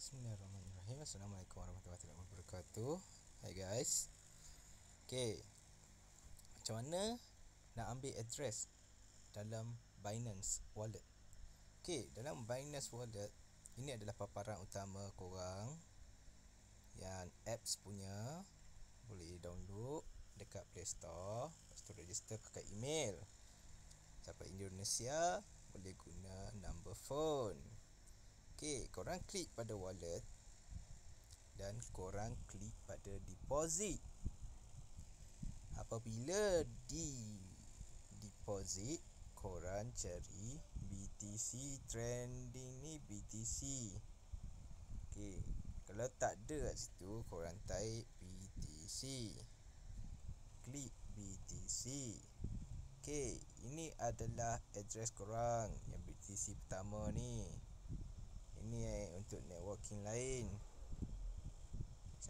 Bismillahirrahmanirrahim. Assalamualaikum warahmatullahi wabarakatuh. Hai guys. Okay, macam mana nak ambil address dalam Binance Wallet? Okay, dalam Binance Wallet, ini adalah paparan utama korang yang apps punya. Boleh download dekat Play Store. Lepas tu register pakai email. Siapa Indonesia boleh guna number phone. Okay, korang klik pada wallet dan korang klik pada deposit. Apabila di deposit, korang cari BTC trending ni BTC. Okay, kalau tak ada kat situ, korang type BTC. Klik BTC. Okay, ini adalah address korang yang BTC pertama ni. Ini untuk networking lain macam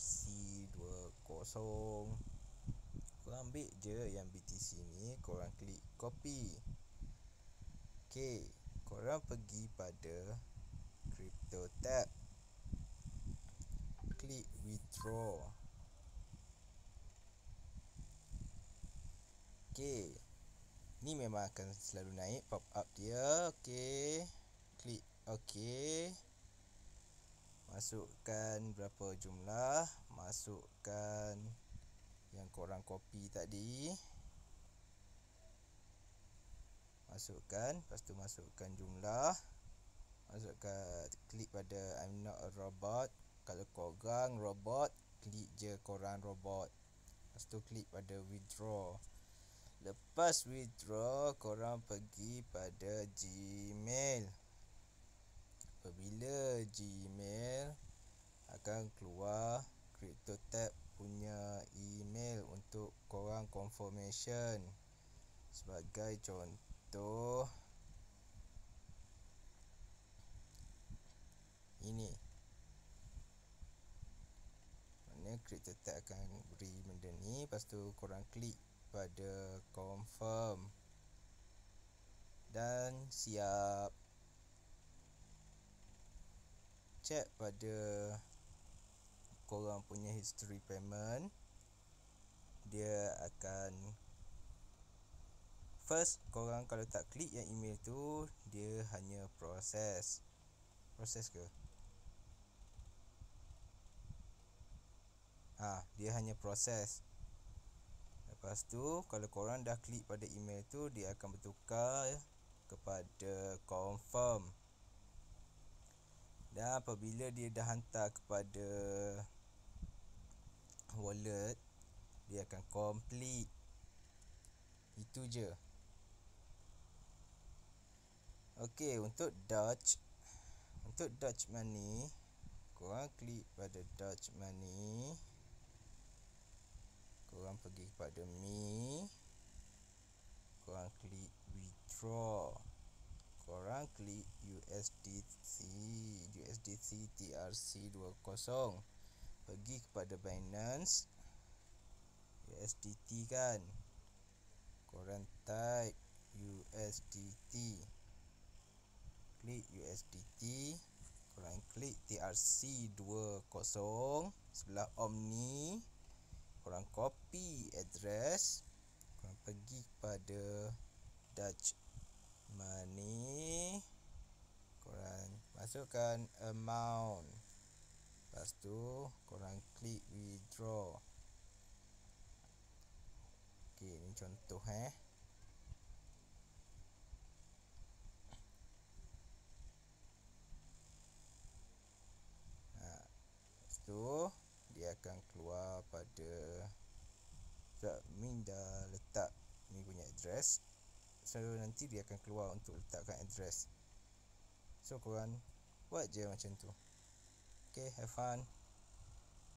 ERC20. Korang ambil je yang BTC ni, korang klik copy. Ok, korang pergi pada crypto tab, klik withdraw. Ok, ni memang akan selalu naik pop up dia. Ok, klik ok. Masukkan berapa jumlah, masukkan yang korang copy tadi, masukkan, lepas tu masukkan jumlah, masukkan, klik pada I'm not a robot. Kalau korang robot, klik je korang robot. Lepas tu klik pada withdraw. Lepas withdraw, korang pergi pada Gmail. Apabila Gmail, akan keluar CryptoTab punya email untuk korang confirmation. Sebagai contoh, ini mana CryptoTab akan beri benda ni. Lepas tu korang klik pada confirm dan siap. Check pada korang punya history payment. Dia akan first, korang kalau tak klik yang email tu, dia hanya proses ke? Dia hanya proses. Lepas tu kalau korang dah klik pada email tu, dia akan bertukar kepada confirm. Dan apabila dia dah hantar kepada wallet, dia akan complete. Itu je. Okey, untuk Dodge Money, korang klik pada Dodge Money. Korang pergi kepada Me. Korang klik withdraw. Korang klik USDC TRC20. Pergi kepada Binance USDT kan. Korang type USDT. Klik USDT. Korang klik TRC20 sebelah Omni. Korang copy address. Korang pergi kepada Dutch Money. Korang masukkan amount. Lepas tu korang klik withdraw. Ok, ni contoh Lepas tu dia akan keluar pada Min dah letak ni punya address. So nanti dia akan keluar untuk letakkan address. So korang buat je macam tu. Okay, have fun.